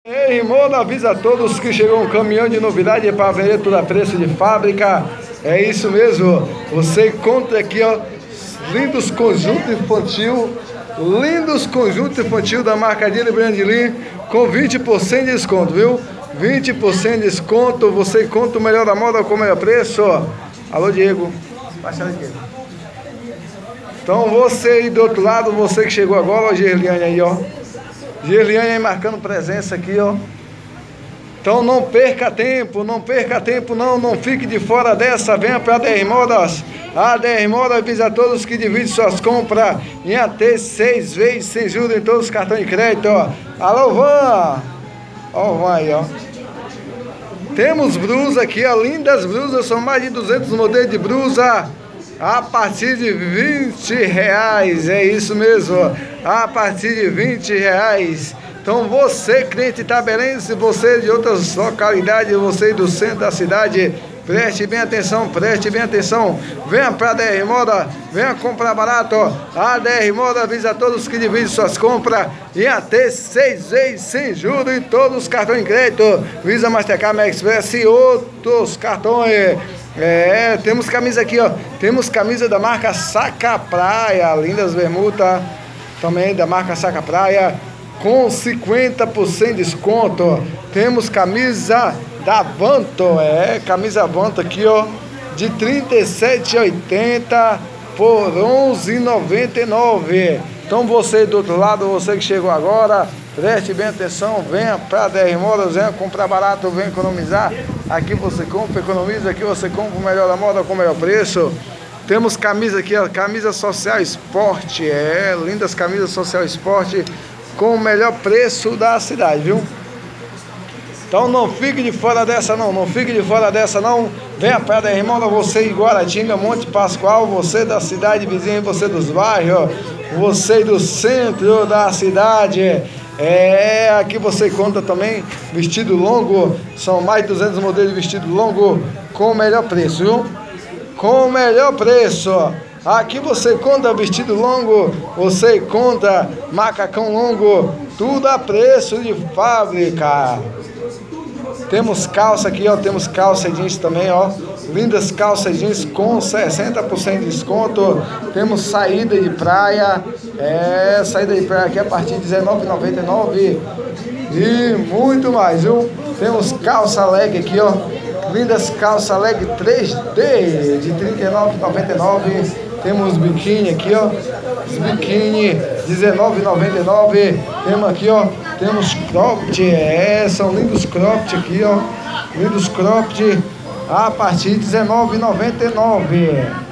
Ei, irmão, avisa a todos que chegou um caminhão de novidade para vender tudo a preço de fábrica. É isso mesmo, você encontra aqui, ó, lindos conjuntos infantil da marca Dili Brandlin com 20% de desconto, viu? 20% de desconto, você encontra o melhor da moda com o melhor preço. Alô, Diego. Então você aí do outro lado, você que chegou agora, ó, Gerliane aí, ó. Gerliane aí marcando presença aqui, ó. Então não perca tempo, não fique de fora dessa, venha para a DR Modas. A DR Modas avisa a todos que dividem suas compras em até 6 vezes sem juros em todos os cartões de crédito, ó. Alô, Van! Ó, Van aí, ó. Temos blusa aqui, ó, lindas blusas, são mais de 200 modelos de blusa. A partir de R$20, é isso mesmo, a partir de R$20. Então você, cliente itabelense, você de outras localidades, você do centro da cidade, preste bem atenção, venha para a DR Moda, venha comprar barato. A DR Moda avisa a todos que dividem suas compras em até 6 vezes sem juros em todos os cartões de crédito, Visa, Mastercard, Express e outros cartões. Temos camisa aqui, ó. Temos camisa da marca Saca Praia, lindas bermudas também da marca Saca Praia com 50% de desconto. Temos camisa da Vanto, camisa Vanto aqui, ó, de R$ 37,80 por R$ 11,99. Então você do outro lado, você que chegou agora, preste bem atenção, venha para a DR Modas, venha comprar barato, venha economizar. Aqui você compra, economiza, aqui você compra o melhor da moda com o melhor preço. Temos camisa aqui, ó, camisa social esporte, lindas camisas social esporte com o melhor preço da cidade, viu? Então não fique de fora dessa não, venha para a DR Modas, você em Guaratinga, Monte Pascoal, você da cidade vizinha, você dos bairros, você do centro da cidade. Aqui você encontra também vestido longo, são mais de 200 modelos de vestido longo com o melhor preço, viu? Com o melhor preço. Aqui você encontra vestido longo, você encontra macacão longo, tudo a preço de fábrica. Temos calça aqui, ó, temos calça jeans também, ó, lindas calças jeans com 60% de desconto. Temos saída de praia, saída de praia aqui a partir de R$19,99 e muito mais, viu? Temos calça leg aqui, ó, lindas calça leg 3D de R$39,99. Temos biquíni aqui, ó, os biquíni R$19,99. Temos aqui, ó, temos cropped, são lindos cropped aqui, ó, lindos cropped a partir de R$19,99.